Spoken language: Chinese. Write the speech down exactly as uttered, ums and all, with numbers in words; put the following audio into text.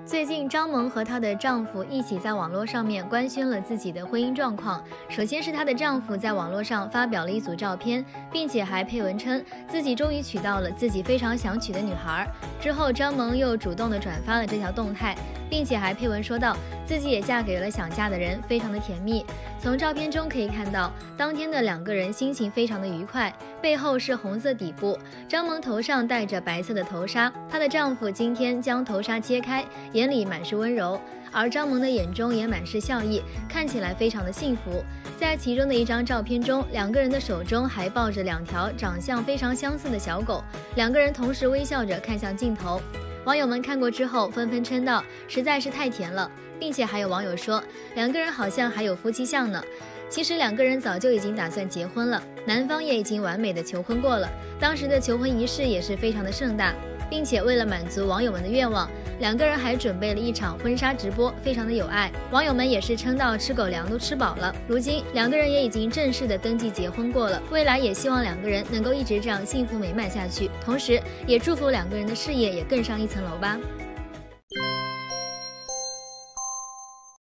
最近，张萌和她的丈夫一起在网络上面官宣了自己的婚姻状况。首先是她的丈夫在网络上发表了一组照片，并且还配文称自己终于娶到了自己非常想娶的女孩。之后，张萌又主动的转发了这条动态，并且还配文说道自己也嫁给了想嫁的人，非常的甜蜜。从照片中可以看到，当天的两个人心情非常的愉快。背后是红色底部，张萌头上戴着白色的头纱，她的丈夫今天将头纱揭开，眼里满是温柔，而张萌的眼中也满是笑意，看起来非常的幸福。在其中的一张照片中，两个人的手中还抱着两条长相非常相似的小狗，两个人同时微笑着看向镜头。网友们看过之后纷纷称道实在是太甜了，并且还有网友说两个人好像还有夫妻相呢。其实两个人早就已经打算结婚了，男方也已经完美的求婚过了，当时的求婚仪式也是非常的盛大，并且为了满足网友们的愿望，两个人还准备了一场婚纱直播，非常的有爱。网友们也是称到吃狗粮都吃饱了。如今两个人也已经正式的登记结婚过了，未来也希望两个人能够一直这样幸福美满下去，同时也祝福两个人的事业也更上一层楼吧。